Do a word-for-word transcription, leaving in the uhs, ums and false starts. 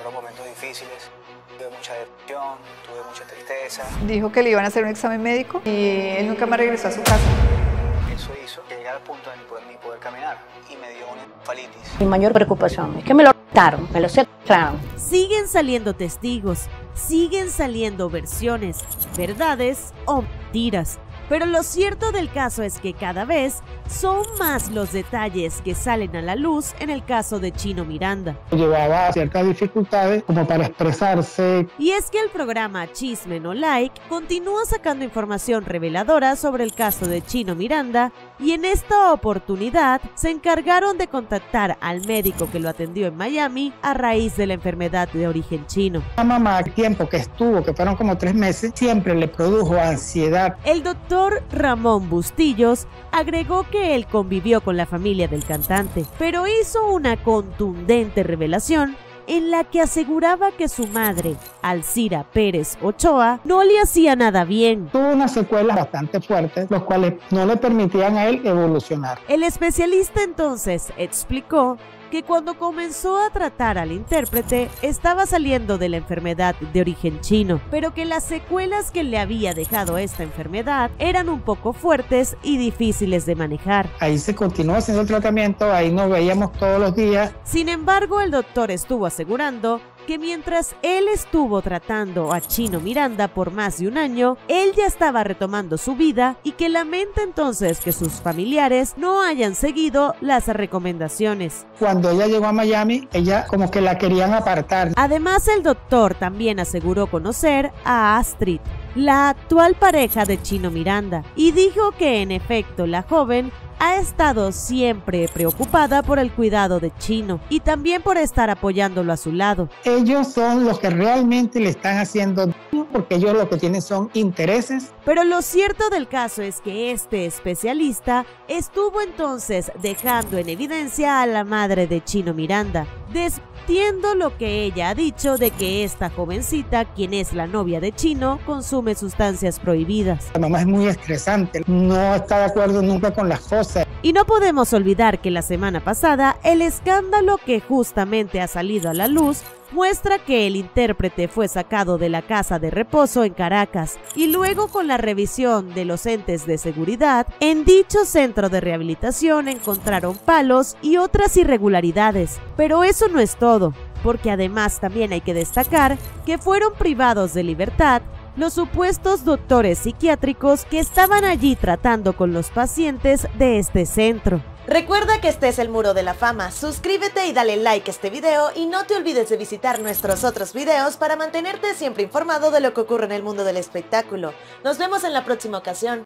Fueron momentos difíciles, tuve mucha depresión, tuve mucha tristeza. Dijo que le iban a hacer un examen médico y él nunca más regresó a su casa. Eso hizo que llegara al punto de ni poder, ni poder caminar y me dio una encefalitis. Mi mayor preocupación es que me lo quitaron, me lo secuestraron. Siguen saliendo testigos, siguen saliendo versiones, verdades o mentiras. Pero lo cierto del caso es que cada vez son más los detalles que salen a la luz en el caso de Chino Miranda. Llevaba ciertas dificultades como para expresarse. Y es que el programa Chisme No Like continúa sacando información reveladora sobre el caso de Chino Miranda y en esta oportunidad se encargaron de contactar al médico que lo atendió en Miami a raíz de la enfermedad de origen chino. La mamá, el tiempo que estuvo, que fueron como tres meses, siempre le produjo ansiedad. El doctor Ramón Bustillos agregó que él convivió con la familia del cantante, pero hizo una contundente revelación en la que aseguraba que su madre, Alcira Pérez Ochoa, no le hacía nada bien. Tuvo unas secuelas bastante fuertes, los cuales no le permitían a él evolucionar. El especialista entonces explicó que cuando comenzó a tratar al intérprete estaba saliendo de la enfermedad de origen chino, pero que las secuelas que le había dejado esta enfermedad eran un poco fuertes y difíciles de manejar. Ahí se continuó haciendo el tratamiento, ahí nos veíamos todos los días. Sin embargo, el doctor estuvo asegurando que mientras él estuvo tratando a Chino Miranda por más de un año, él ya estaba retomando su vida y que lamenta entonces que sus familiares no hayan seguido las recomendaciones. Cuando ella llegó a Miami, ella como que la querían apartar. Además, el doctor también aseguró conocer a Astrid, la actual pareja de Chino Miranda, y dijo que en efecto la joven ha estado siempre preocupada por el cuidado de Chino y también por estar apoyándolo a su lado. Ellos son los que realmente le están haciendo daño porque ellos lo que tienen son intereses. Pero lo cierto del caso es que este especialista estuvo entonces dejando en evidencia a la madre de Chino Miranda, desmintiendo lo que ella ha dicho de que esta jovencita, quien es la novia de Chino, consume sustancias prohibidas. La mamá es muy estresante, no está de acuerdo nunca con las cosas. Y no podemos olvidar que la semana pasada el escándalo que justamente ha salido a la luz muestra que el intérprete fue sacado de la casa de reposo en Caracas y luego con la revisión de los entes de seguridad en dicho centro de rehabilitación encontraron palos y otras irregularidades. Pero eso no es todo, porque además también hay que destacar que fueron privados de libertad los supuestos doctores psiquiátricos que estaban allí tratando con los pacientes de este centro. Recuerda que este es el Muro de la Fama, suscríbete y dale like a este video y no te olvides de visitar nuestros otros videos para mantenerte siempre informado de lo que ocurre en el mundo del espectáculo. Nos vemos en la próxima ocasión.